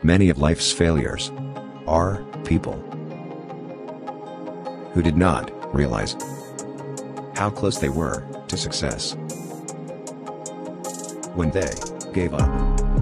Many of life's failures are people who did not realize how close they were to success when they gave up.